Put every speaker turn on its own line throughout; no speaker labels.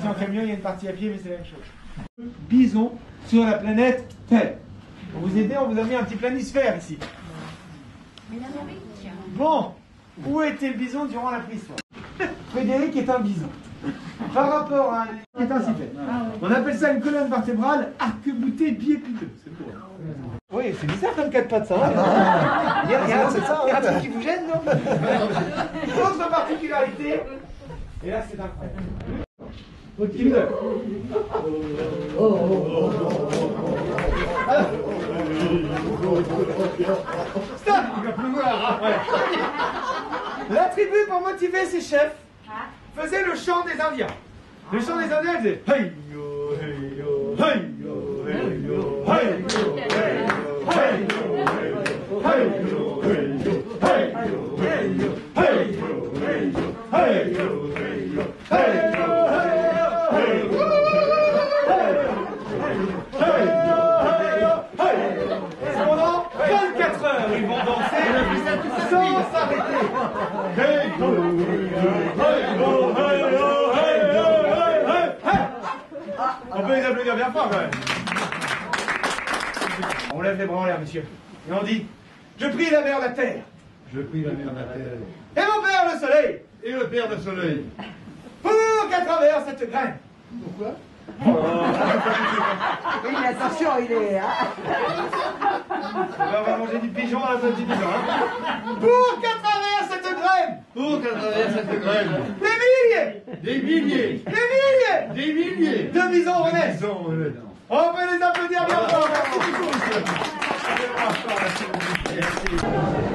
partie en camion, il y a une partie à pied, mais c'est la même chose. Bison sur la planète Terre. Pour vous aider, on vous a mis un petit planisphère ici. Bon, où était le bison durant la préhistoire? Frédéric est un bison. Par rapport à un intensifère. On appelle ça une colonne vertébrale arc-boutée biépiteux. C'est beau. Oui, c'est bizarre comme quatre pattes, ça. Il y a un truc qui vous gêne, non? Autre particularité, et là c'est incroyable. Stop! Il va pleuvoir. La tribu, pour motiver ses chefs, faisait le chant des Indiens. Le chant des Indiens faisait hey yo, hey yo, hey yo, hey yo, hey yo, hey yo, hey yo, hey yo, hey yo, hey yo, hey yo, hey yo, hey yo, hey yo, hey yo, hey yo, pendant 24 heures, ils vont danser sans s'arrêter. Hey yo, hey yo, hey yo, hey yo, hey yo. On peut les applaudir bien fort quand même. On lève les bras en l'air, monsieur. Et on dit, je prie la mer, la terre.
Je prie la mer, la terre.
Et mon père, le soleil.
Et le père le soleil.
Pour qu'à travers cette graine.
Pourquoi?
Oui, attention, il est...
On va manger du pigeon à la place du pigeon. Pour qu'à travers cette graine.
Pour qu'à travers cette graine.
Des milliers. Des milliers de bisons renaissent. On peut les applaudir bien fort. Merci beaucoup, monsieur. Merci.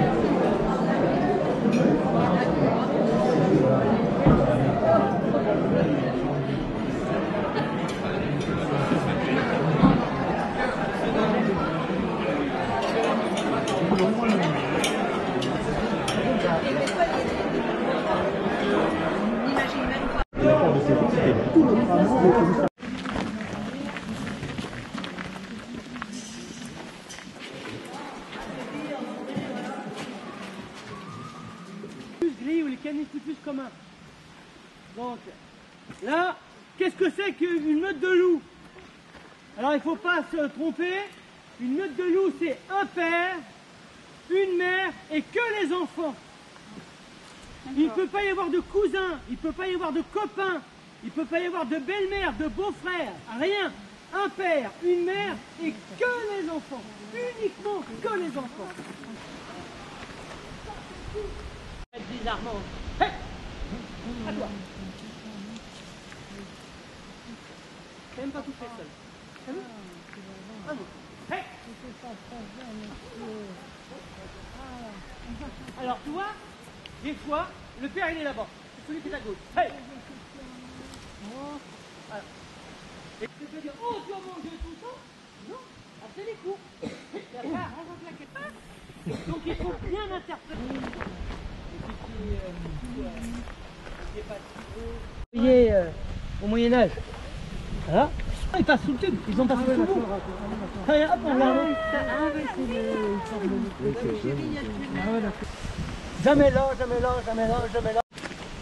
Gris ou les canicifus communs. Donc là, qu'est-ce que c'est qu'une meute de loups? Alors il ne faut pas se tromper, une meute de loups c'est un père, une mère et que les enfants. Il ne peut pas y avoir de cousins, il ne peut pas y avoir de copains, il ne peut pas y avoir de belle-mère, de beau-frère, rien. Un père, une mère et que les enfants. Uniquement que les enfants. Bizarrement. Hey, à toi. T'as même pas touché seul. T'as vu? Un autre. Hey. Alors tu vois, des fois, le père il est là-bas. C'est celui qui est à gauche. Hey. Alors. Et tu peux dire, oh tu as mangé tout ça? Non, c'est les coups. Donc il faut bien interpréter. Vous voyez, au Moyen-Âge, voilà. Ils passent sous le tube, ils ont passé sous le bout. Allez, hop, on l'a. Jamais là, jamais là, jamais là, jamais là.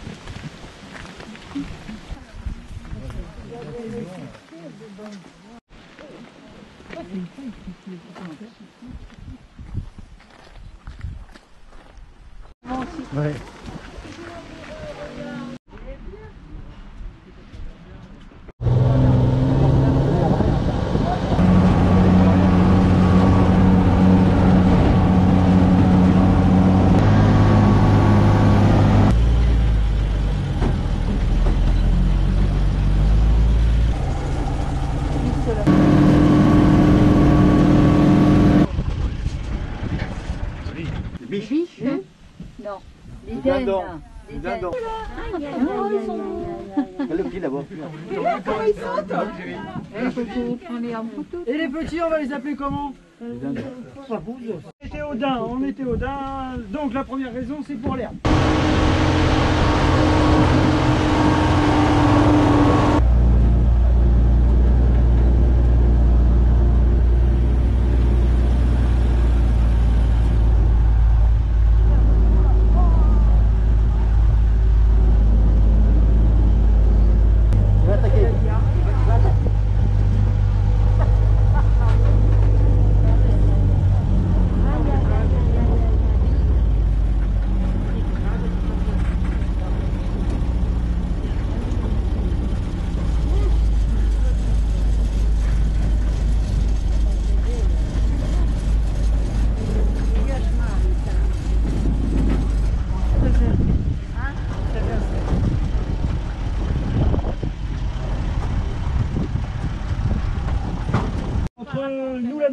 Ouais.
Biche? Non. Les
dindons.
Les dindons.
Le petit là-bas.
Comment ils sautent? Et les petits, on va les appeler comment?
On était au daim, donc la première raison c'est pour l'herbe.
On va attaquer.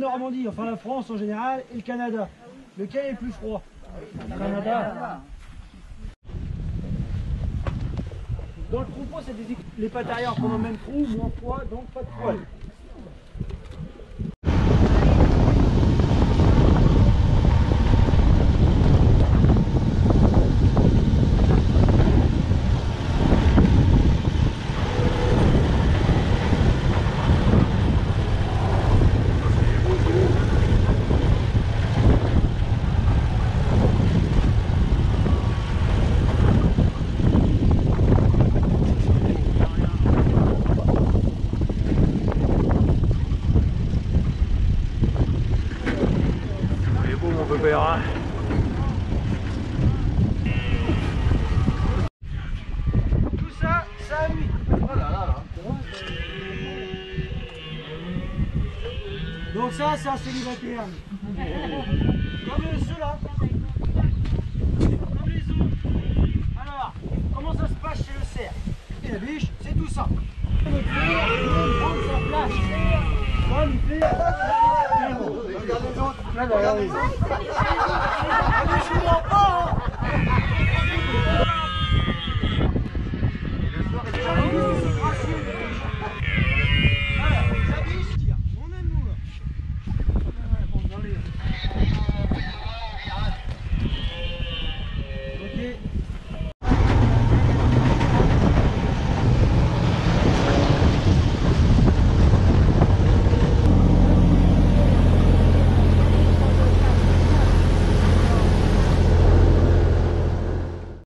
Normandie, enfin la France en général, et le Canada. Lequel est le plus froid? Le Canada. Dans le troupeau, c'est les pattes arrière pendant le même trou, moins froid, donc pas de poil. Tout ça, ça a nuit. Oh là là. Donc ça, c'est un célibataire.